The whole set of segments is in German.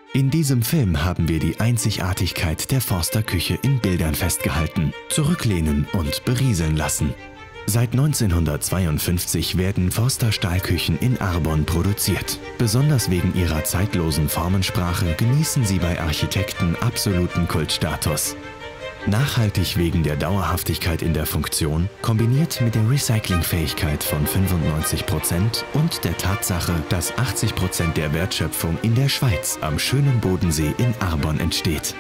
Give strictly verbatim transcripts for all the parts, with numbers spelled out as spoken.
In diesem Film haben wir die Einzigartigkeit der Forster-Küche in Bildern festgehalten, zurücklehnen und berieseln lassen. Seit neunzehnhundertzweiundfünfzig werden Forster-Stahlküchen in Arbon produziert. Besonders wegen ihrer zeitlosen Formensprache genießen sie bei Architekten absoluten Kultstatus. Nachhaltig wegen der Dauerhaftigkeit in der Funktion, kombiniert mit der Recyclingfähigkeit von fünfundneunzig Prozent und der Tatsache, dass achtzig Prozent der Wertschöpfung in der Schweiz am schönen Bodensee in Arbon entsteht.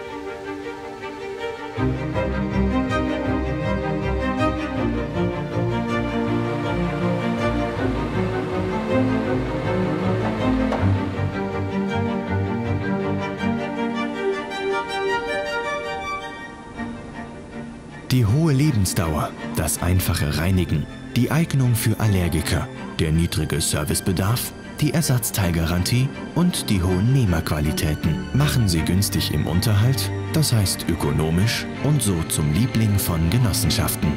Die hohe Lebensdauer, das einfache Reinigen, die Eignung für Allergiker, der niedrige Servicebedarf, die Ersatzteilgarantie und die hohen Nehmerqualitäten machen sie günstig im Unterhalt, das heißt ökonomisch und so zum Liebling von Genossenschaften.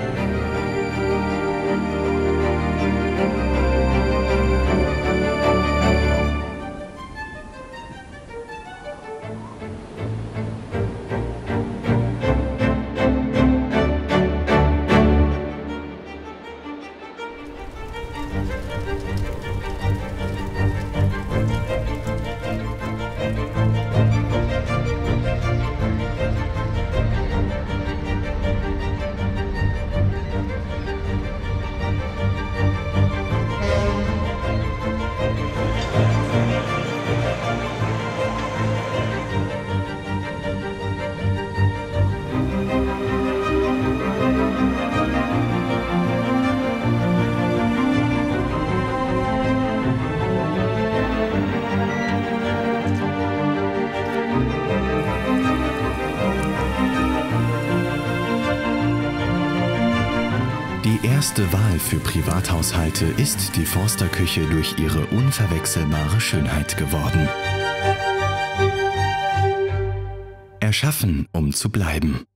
Die erste Wahl für Privathaushalte ist die Forster-Küche durch ihre unverwechselbare Schönheit geworden. Erschaffen, um zu bleiben.